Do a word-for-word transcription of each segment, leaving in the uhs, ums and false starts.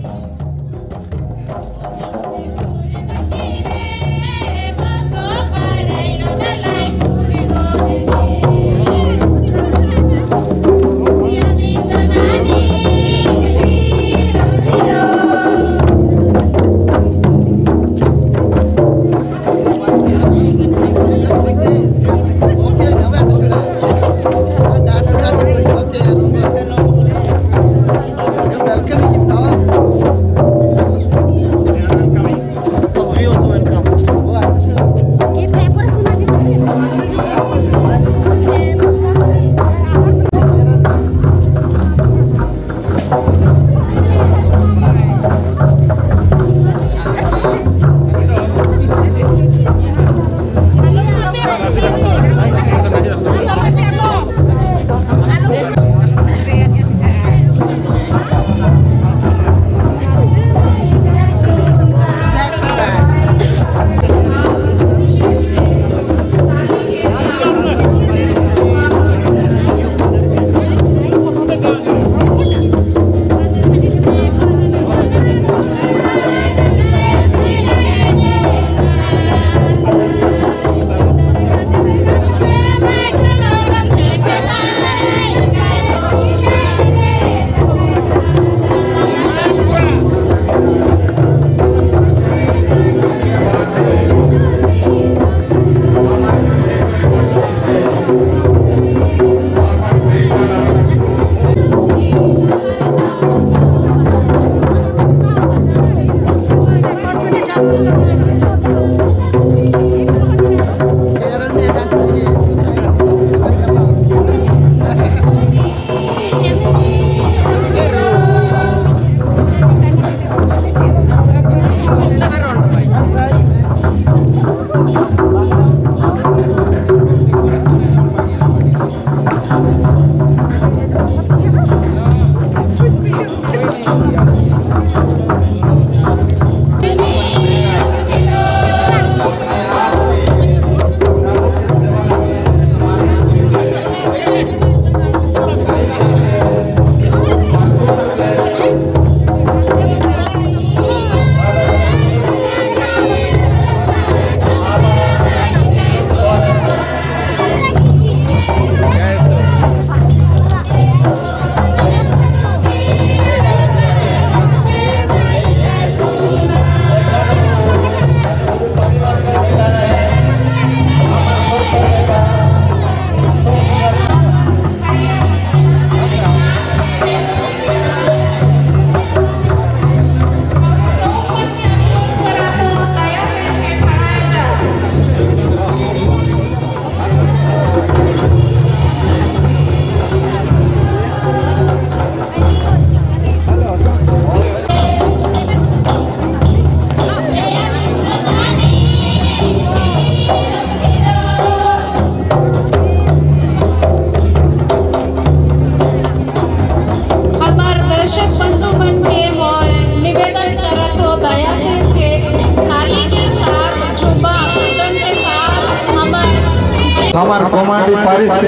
हमार कमांडी पारिस से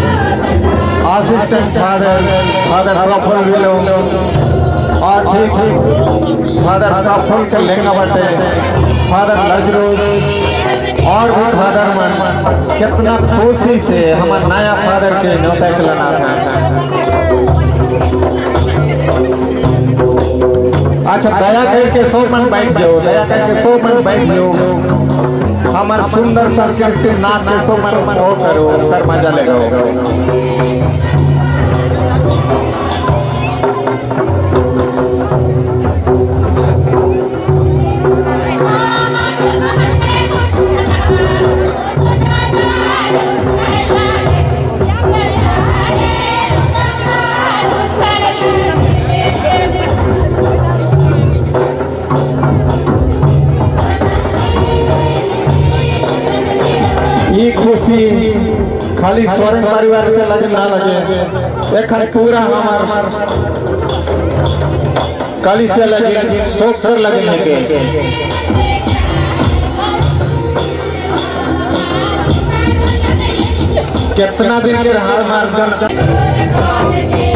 असिस्टेंट फादर फादर प्रफुल्ल विलो और ठीक फादर प्रफुल्ल के लेंगा बटे फादर लजरूस और भी फादर मन कितना खुशी से हमारे नया फादर के न्योता के लाना था। अच्छा दया करके सौ मन बैठ जाओ, दया करके सौ मन बैठ जाओ। हमारे सुंदर संस्कृति नाच के सौ मन हो करो कर मजा लेगा। ये खुशी खाली सोरेन परिवार के लगे ना लगे, एक पूरा हमार काली से लगे सोकर लगे के कितना दिन के हार मार